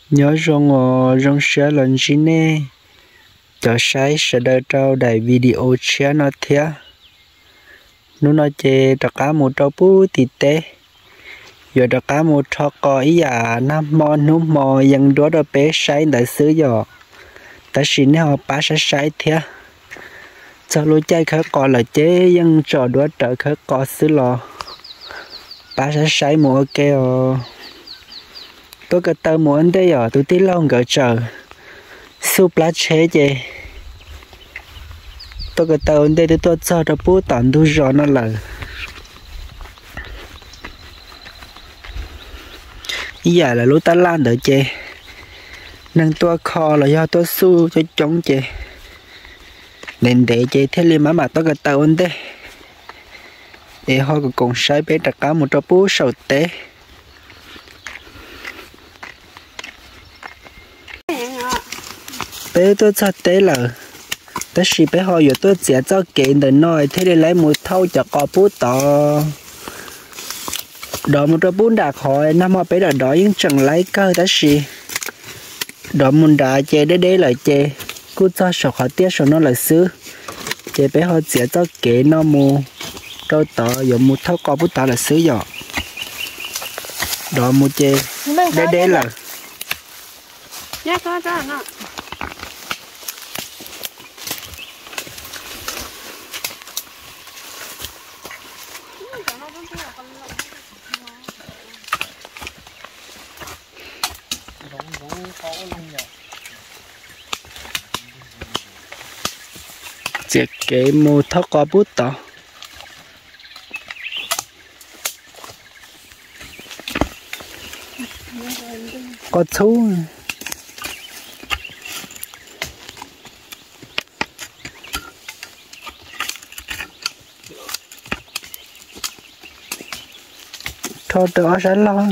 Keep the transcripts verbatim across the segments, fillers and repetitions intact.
nhớ rong ở rong xe lần gì nè cho sai sẽ đợi trao đại video chia nó thế nó nói chê tất cả một trâu bú tịt tê giờ tất cả một trâu có ý à nam mò nôm mòยังđua đôi bé sai đại sứ giờ ta xin họ ba sai sai thế cho lối chơi khởi có là chếยังtrò đua trở khởi có sứ lò ba sai sai mua kêu tôi cái tờ muốn đây ở tôi tí lâu ngỡ chờ súp lá chế gì tôi cái tờ đây tôi tôi cho nó bố tận tôi rõ nó là giờ là lúc ta lan đỡ chê nâng tôi kho là do tôi su cho chống chê nên để chê thế li mà mà tôi cái tờ đây để họ cũng sai bé tất cả một trò bố sầu tế bé tôi cho tế là tất sĩ bé họ giờ tôi sẽ cho kiện để nói thế để lấy một thau cho có bút to đó một trò bún đặc hỏi năm họ bé đã đói nhưng chẳng lấy cơ tất sĩ đó một đá chè để để lại chè cứ cho sọ họ tiếc sọ nó là xứ chè bé họ sẽ cho kiện nó mua đâu tỏ giờ một thau có bút to là xứ giờ đó một chè để để là nhá có cho nó chiếc cái mô thóc có bút to có thú thôi đó sẽ lo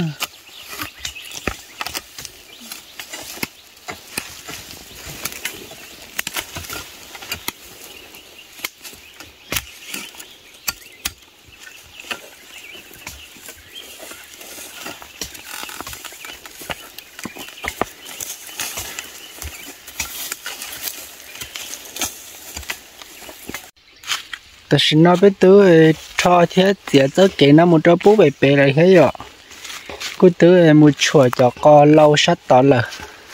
ta xin nói với tôi cho thế tiền tới cái nó một trâu bố bể bể lại thế rồi cứ tôi một chuột cho con lâu sát tỏ là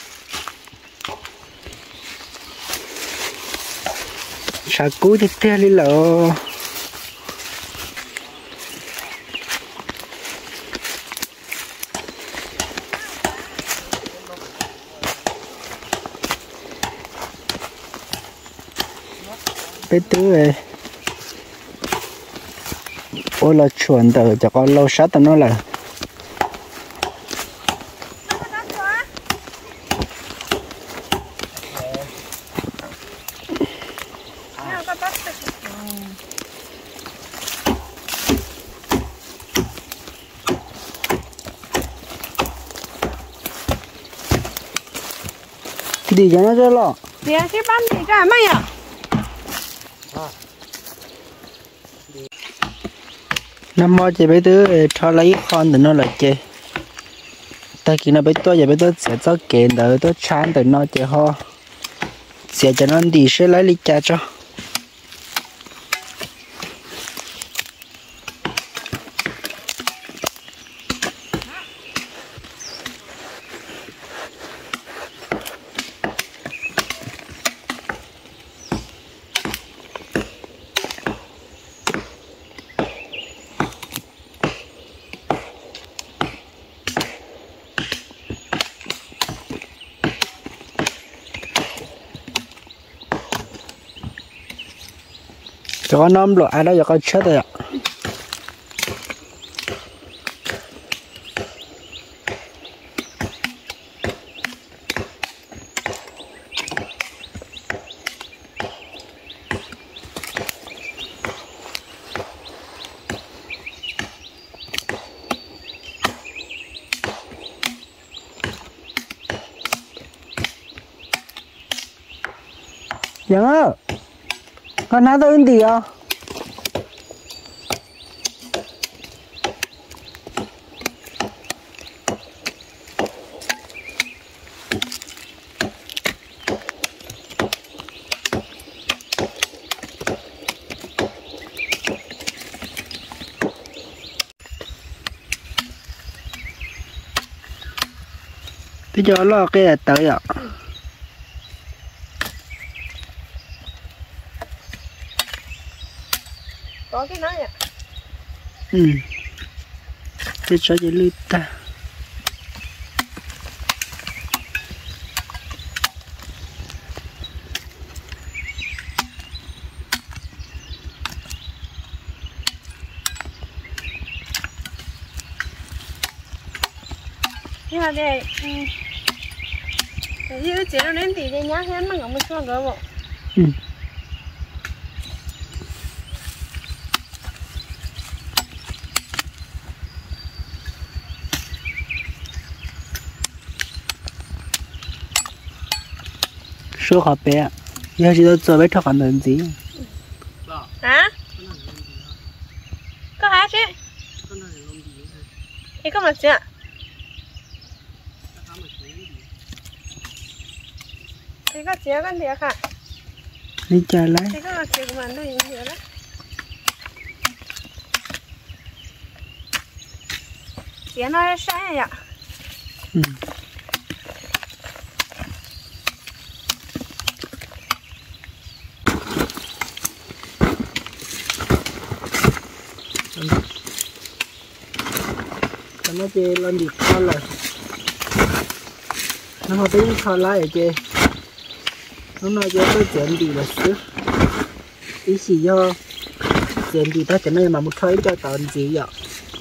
sao cú thì thế đi lợ với tôi ôi là chuẩn từ cho con lâu sát tao nó là đi cho nó cho lo đi cái bán đi ra mấy à năm mò chị bé tứ cho lấy con từ nó là chị ta khi nó bé tôi giờ bé tôi sẽ cho kiện từ tôi chán từ nó chị ho sẽ cho nó đi sẽ lấy đi cha cho cho con nôm rồi ai đó cho con chết rồi ạ Dạ ơi, con nói tôi gì à? Thế cho lo cái là tới ạ. Có cái nói ạ. Ừ. Thế cho chị lưu ta. Nhưng mà để để giữ chế nó đến thì cái nhá hết mà ngậm một xua gỡ bộ. Ừ. Số họ bé, giờ chỉ tôi với thằng anh làm gì? Hả? Có hả chứ? Cái có mặt chứ ạ? Cái có chế con thiệt hả? Đi chơi lấy. Cái có mặt chế của mình thôi nhiều đó. Chế nó sai ạ. Ừ. Nó chơi lên đi con rồi. Nó mà tính con lại chơi. Nó nói cho tôi chuyện gì là xứ. Ý gì do chuyện gì ta cho nên mà một thấy cho tận gì vậy.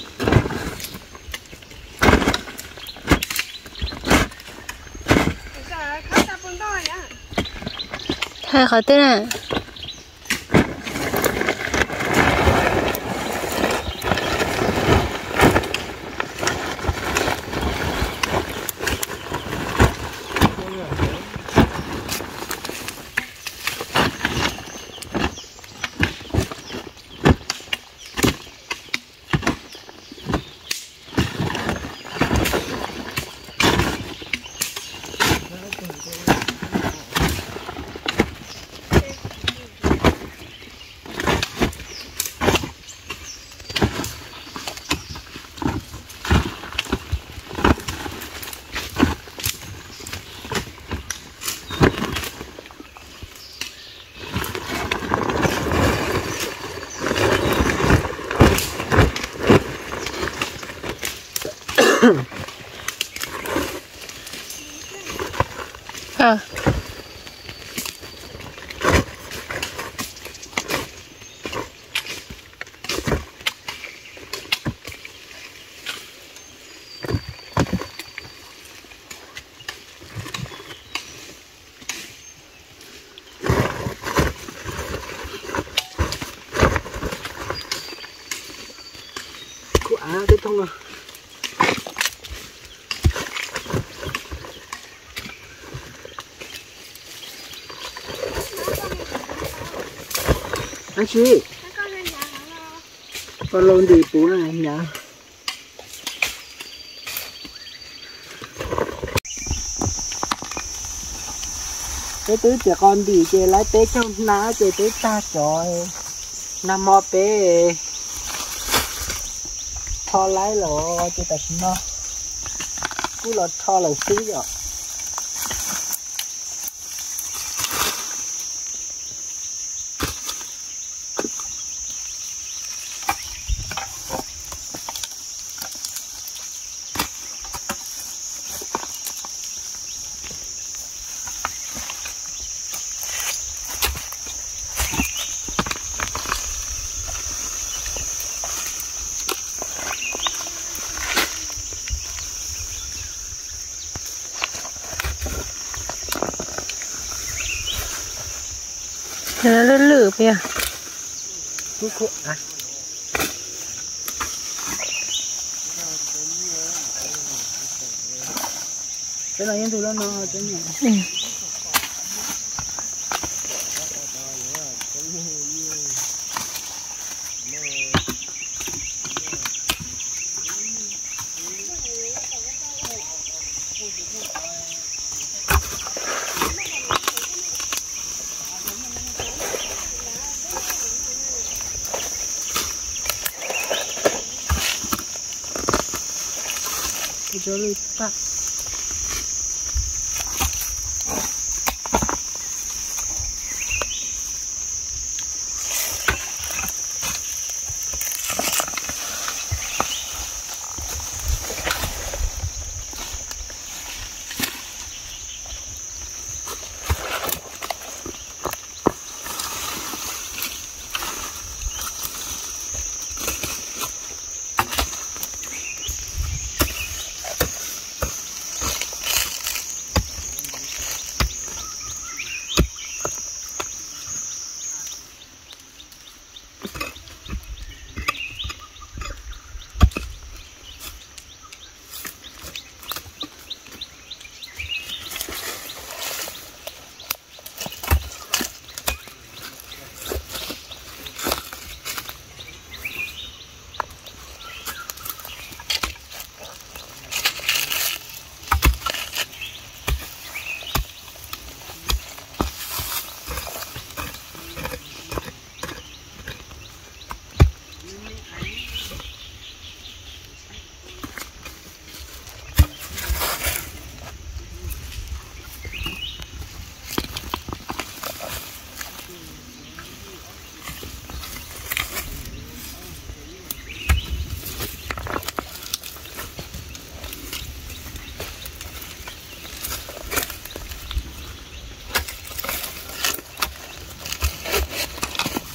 Hai khó tên à? À. Cô á cái thông à. Anh chị con lôn đi bố này nhá. Cái tứ trẻ con đi chơi lái té trong ná chơi té ta trời nằm mò bé thò lái lỗ chơi ta xin nó cú lọt thò là xí rồi. Nó lử lử kìa. Cú cú à. Cái này em tụi nó nó chứ nhỉ. Ừ. Cho lui tắt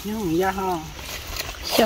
nhưng ra ho Chó.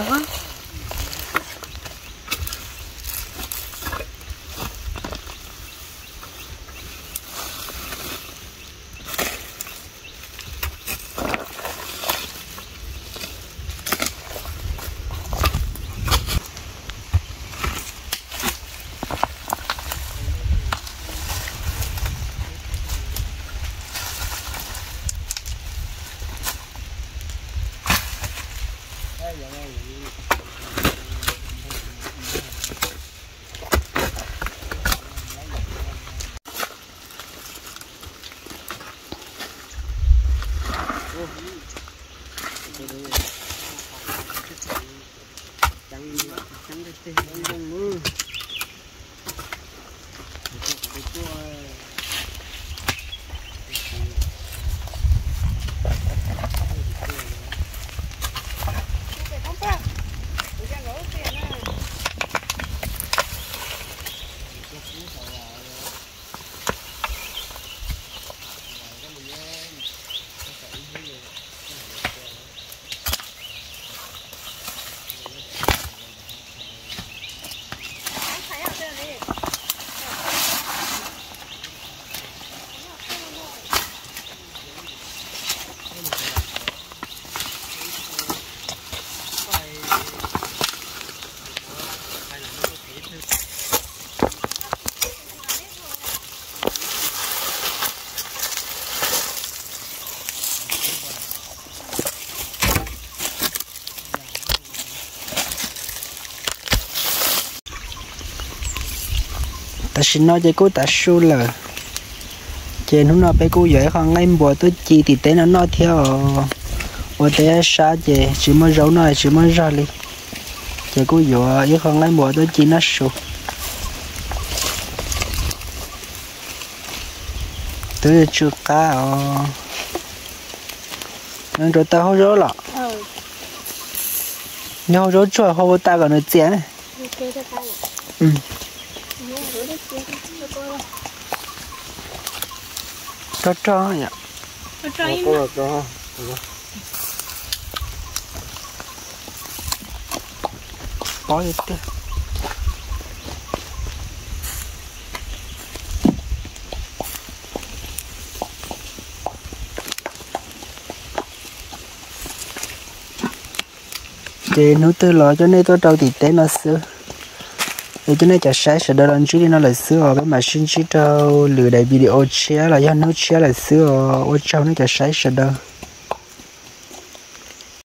ta xin nói cho cô ta su là trên hôm nào bé cô dạy khoảng ngày bữa tôi chỉ thì tên nó nói theo ở đây xa chị chỉ mới rau này chỉ mới ra đi chị cô dạy với khoảng ngày bữa tôi chỉ nó su tôi chưa cá ờ nên rồi ta không rồi lọ nhau rồi cho họ ta còn nó chén này ừ cho cho nhỉ Cho cho im. có gì thế thì nó từ lò cho nên tôi đâu thì té nó xưa để cho nên chả sai sẽ đợi lần trước nó là xưa ở bên mà xin chỉ đâu lừa đại video chia là do nó chia là xưa ở trong nó chả sai sẽ đợi